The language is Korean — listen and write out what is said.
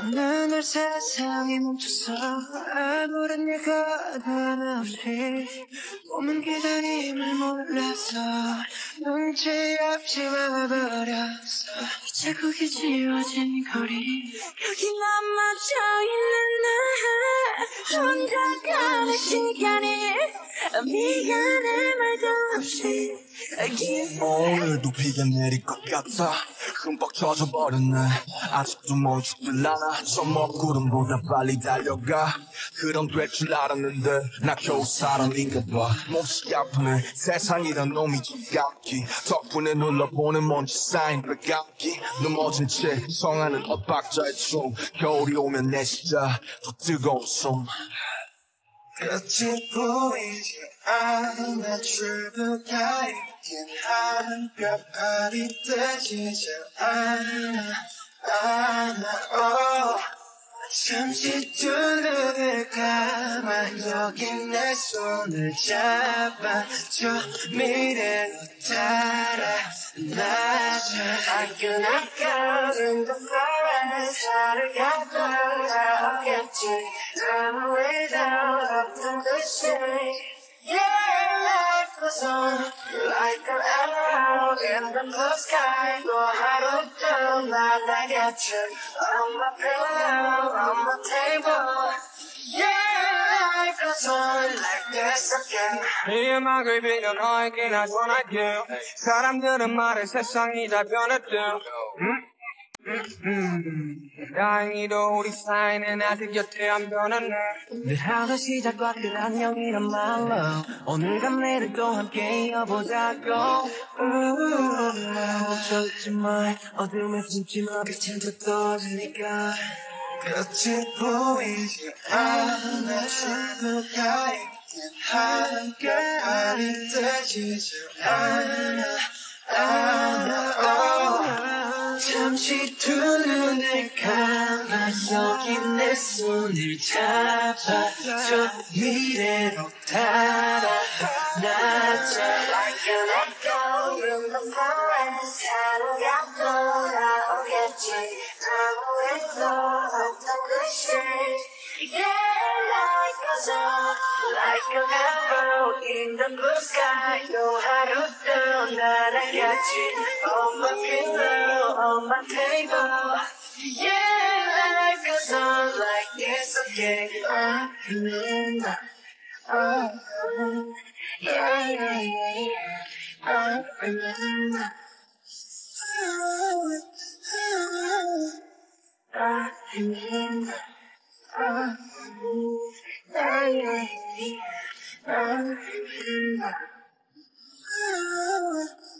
어느 날 세상이 멈춰서 아무런 예가 하나 없이 오는 기다림을 몰라서 눈치 없이 와버렸어. 자국이 지워진 거리 여기 남아져 있는 나 혼자 가는 시간이 미안해 말도 없이 오늘도 비가 내릴 것 같아. 흠뻑 젖어버렸네. 아직도 멈추질 않아. 저 먹구름보다 빨리 달려가. 그럼 될 줄 알았는데 나 겨우 사람인가 봐. 몹시 아프네. 세상이란 놈이 지갑기. 덕분에 눌러보는 먼지 쌓인 배감기. 넘어진 채 성하는 엇박자의 춤. 겨울이 오면 내 시자 더 뜨거운 숨. 끝이 보이지 않아 출구가 있긴 한가 발이 뜨지지 않아 잠시 두 눈을 감아 여기 내 손을 잡아 저 미래로 달아나자 I cannot go in the forest 나를 가둬라오겠지 I'm without 어떤 듯이 Yeah, life goes on like an arrow in the blue sky 또 하루도 날아갔지 On my pillow, on my table Yeah, life goes on like this again 이 음악을 빌려 너에게 나 전할게 사람들은 말해 세상이 다 변했대 다행히도 우리 사이는 아직 여태 안 변했네 늘 하루 시작과 끝 안녕이란 말로 오늘과 내일을 또 함께 이어보자고 멈춰있지만 어둠에 숨지마 빛은 더 떠지니까 끝이 보이지 않아 출구가 있긴 한가 발이 뜨지지 않아 잠시 두 눈을 감아 여기 내 손을 잡아 저 미래로 달아나자 Like an echo in the forest 하루가 돌아오겠지 아무래도 없던 듯이 Yeah, life goes on like an arrow in the blue sky 또 하루도 날아갔지 On my pillow, on my table Yeah, life goes on like this again Yeah, yeah, yeah, yeah. Remember. Remember. Yeah, yeah, yeah. Remember.